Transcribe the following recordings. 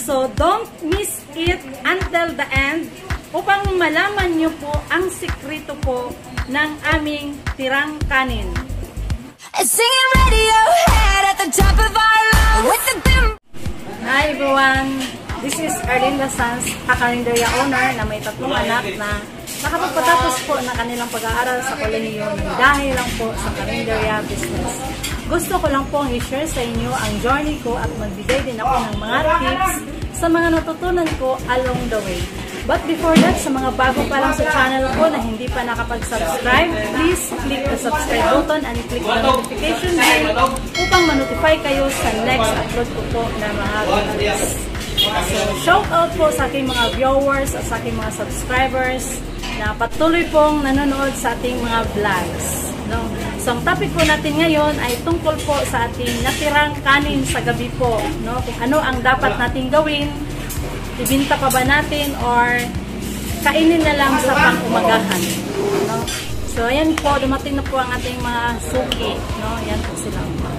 So, don't miss it until the end upang malaman nyo po ang sikreto po ng aming tirang kanin. Singing Radiohead at the top of our lungs. Hi everyone! This is Erlinda Sanz, a karinderya owner na may 3 anak na nakapagpatapos po ng kanilang pag-aaral sa kolehiyo dahil lang po sa karinderya business. Gusto ko lang pong i-share sa inyo ang journey ko at magbigay din ako ng mga tips sa mga natutunan ko along the way. But before that, sa mga bago pa lang sa channel ko na hindi pa nakapag-subscribe, please click the subscribe button and click the notification bell upang ma-notify kayo sa next upload ko po na mga videos. So, shout out po sa aking mga viewers at sa aking mga subscribers na patuloy pong nanonood sa ating mga vlogs. No? So, ang topic po natin ngayon ay tungkol po sa ating natirang kanin sa gabi po. No? Kung ano ang dapat nating gawin, ibinta pa ba natin or kainin na lang sa pang-umagahan. No? So, ayan po, dumating na po ang ating mga suki. No? Ayan po sila.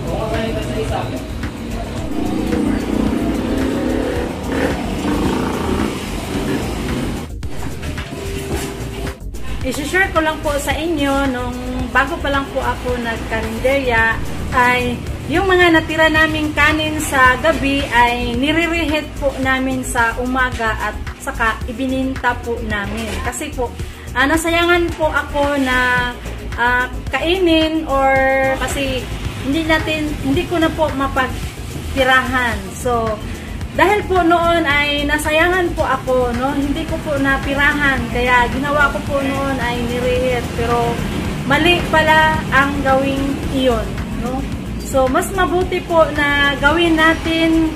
I-share ko lang po sa inyo nung bago pa lang po ako nagkarinderya ay yung mga natira naming kanin sa gabi ay nire-reheat po namin sa umaga at saka ibininta po namin. Kasi po, nasayangan po ako na kainin or kasi hindi ko na po mapagtirahan. So, dahil po noon ay nasayangan po ako, no? Hindi ko po napirahan. Kaya ginawa ko po noon ay nire-reheat. Pero mali pala ang gawing iyon, no? So, mas mabuti po na gawin natin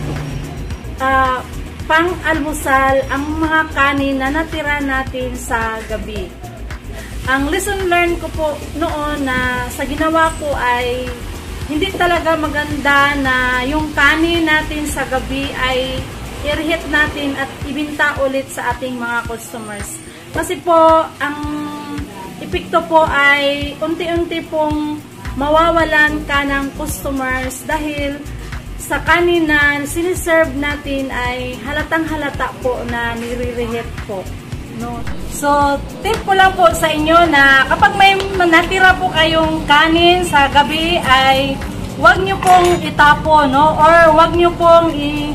pang-almusal ang mga kanin na natira natin sa gabi. Ang lesson learned ko po noon na sa ginawa ko ay hindi talaga maganda na yung kanin natin sa gabi ay i-reheat natin at ibinta ulit sa ating mga customers. Kasi po, ang epekto po ay unti-unti pong mawawalan ka ng customers dahil sa kanin na siniserve natin ay halatang-halata po na nire-reheat po. No? So, tip ko lang po sa inyo na kapag may natira po kayong kanin sa gabi ay huwag nyo pong itapon, no? Or huwag nyo pong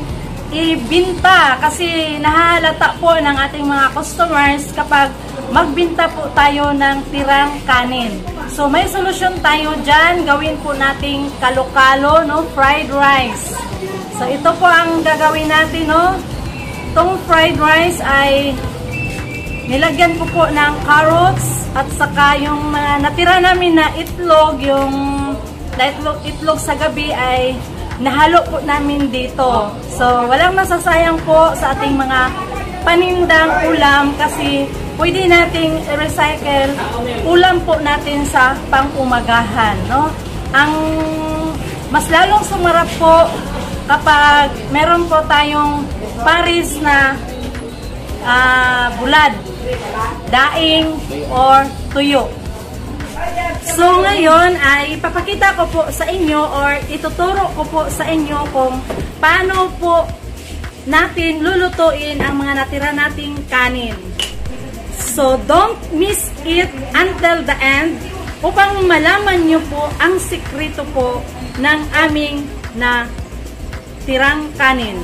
ibinta kasi nahalata po ng ating mga customers kapag magbinta po tayo ng tirang kanin. So, may solusyon tayo dyan. Gawin po nating kalo-kalo, no? Fried rice. So, ito po ang gagawin natin, no? Itong fried rice ay nilagyan ko po ng carrots at saka yung mga natira namin na itlog, yung itlog sa gabi ay nahalo po namin dito. So, walang masasayang po sa ating mga panindang ulam kasi pwede nating recycle ulam po natin sa pang-umagahan. No? Ang mas lalong sumarap po kapag meron po tayong pares na bulad, daing, or tuyo. So ngayon ay ipapakita ko po sa inyo or ituturo ko po sa inyo kung paano po natin lulutuin ang mga natira nating kanin. So don't miss it until the end upang malaman nyo po ang sikreto po ng aming tirang kanin.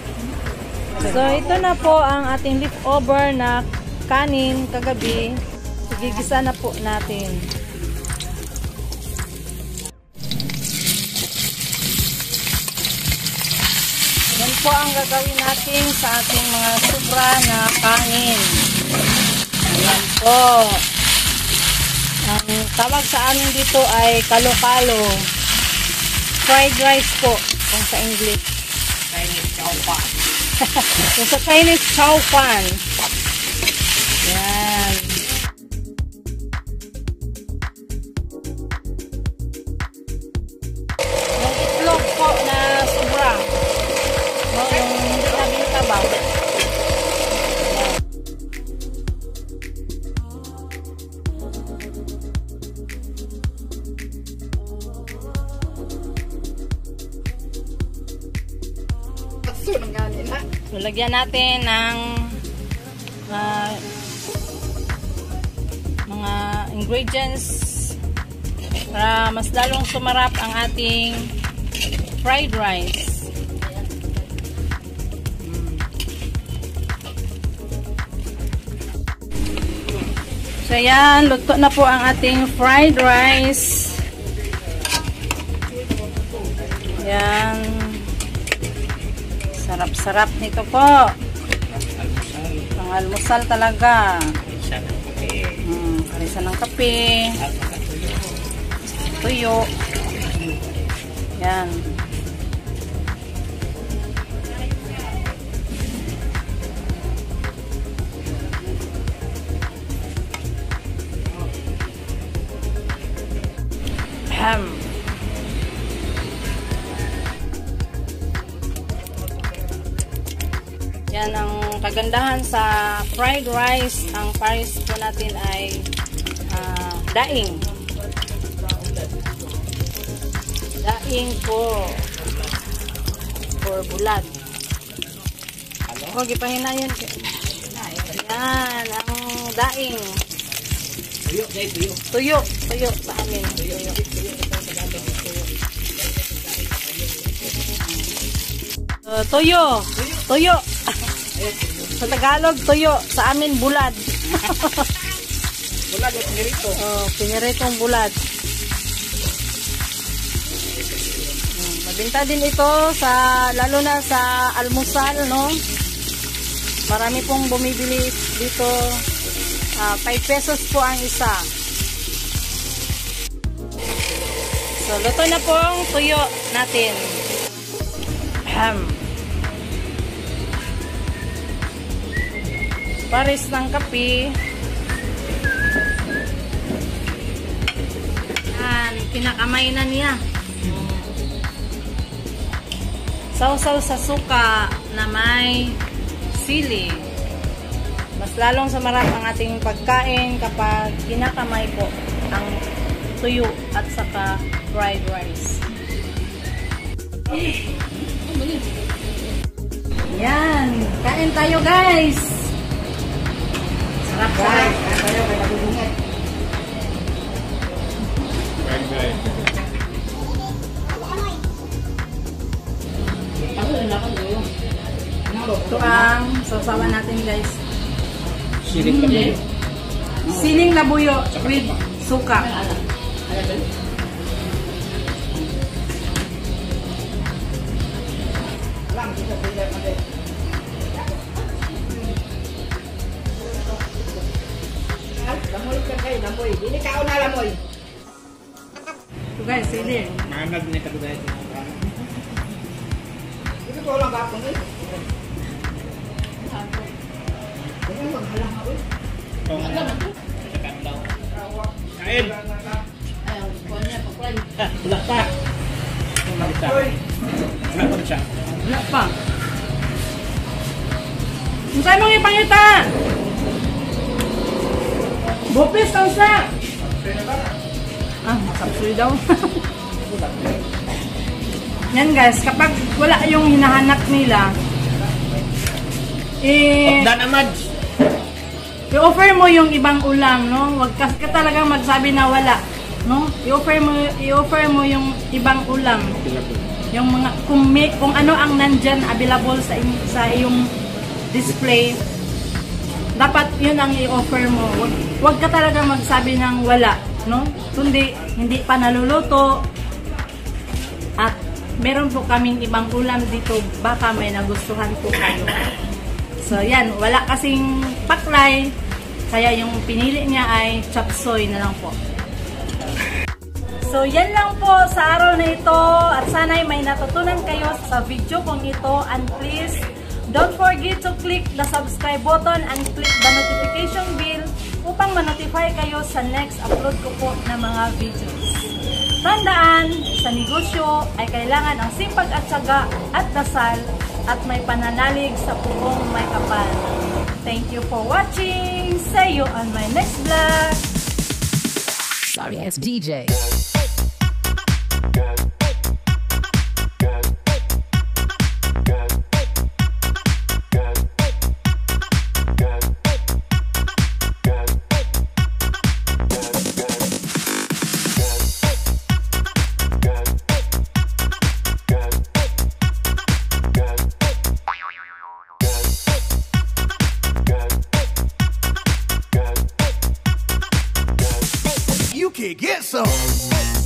So, ito na po ang ating leftover na kanin kagabi. Gigisa na po natin. Yan po ang gagawin natin sa ating mga sobra na kanin. Ayan po. Ang tawag sa amin dito ay kalo-kalo. Fried rice po, kung sa English. Chinese chow pan. Kung sa Chinese chow pan. Yan. Yung itlog po na sobra. No, yung hindi namin tabaw. Ang ganin. So, lagyan natin ng mga ingredients para mas lalong sumarap ang ating fried rice. So yan, luto na po ang ating fried rice. Yan. Sarap-sarap nito po. Pang almusal talaga. Karisa ng kape. Tuyo. Yan. Yan ang kagandahan sa fried rice. Ang pares po natin ay daing. Daing po or bulat. Huwag ipahinayan. Yan ang daing. Tuyo sa amin. Tuyo. Sa Tagalog, tuyo. Sa amin, bulad. Bulad o pinirito? Piniritong bulad. Mabinta din ito lalo na sa almusal, no? Marami pong bumibili dito. 5 pesos po ang isa. So, luto na po ang tuyo natin. Pares ng kape. Yan, kinakamay na niya. Sausaw sa suka na may sili. Mas lalong sumarap ang ating pagkain kapag kinakamay po ang tuyo at saka fried rice. Yan, kain tayo guys. Sarap. Tayo kay nabubungit. Ito ang sausawan natin guys. Siling labuyo. Siling labuyo with suka. Lamoy ka kayo, lamoy. Hindi ka na lamoy. Ito guys, siling. Manag na kadugay. Ito ko lang gapon eh. Kain! Wala pa! Wala pa. Ang sa'yo mong ipangita! Bupis ang sa! Kapsul daw. Yan guys, kapag wala yung hinahanap nila, Dan Amad! i-offer mo yung ibang ulam, no? Huwag ka talagang magsabi na wala, no? I-offer mo yung ibang ulam. Yung mga kung ano ang nandyan available sa iyong display, dapat yun ang i-offer mo. Huwag ka talagang magsabi ng wala, no? Kundi hindi pa naluluto at meron po kaming ibang ulam dito, baka may nagustuhan po kayo. So, yan. Wala kasing paklay. Kaya yung pinili niya ay chop suey na lang po. So, yan lang po sa araw na ito. At sana'y may natutunan kayo sa video kong ito. And please, don't forget to click the subscribe button and click the notification bell upang ma-notify kayo sa next upload ko po na mga videos. Tandaan, sa negosyo ay kailangan ang sipag at tiyaga at dasal at may pananalig sa puong may kapal. Thank you for watching. See you on my next vlog. Sorry, it's DJ. kid, get some.